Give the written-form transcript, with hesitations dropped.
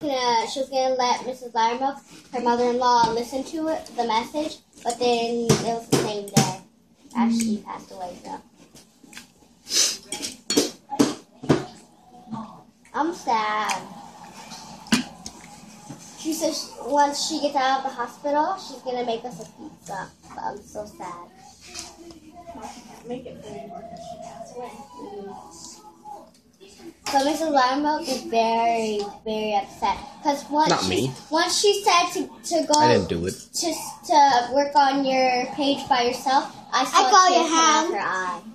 gonna let Mrs. Loudermilk, her mother-in-law, listen to it, the message, but then it was the same day. After she passed away, so. I'm sad. She says once she gets out of the hospital, she's going to make us a pizza. But I'm so sad. Well, she can't make it for anymore because she passed away. So Mrs. Loudermilk is very, very upset. Because once she said to go I didn't do it. To work on your page by yourself, I saw a tear come out her eye.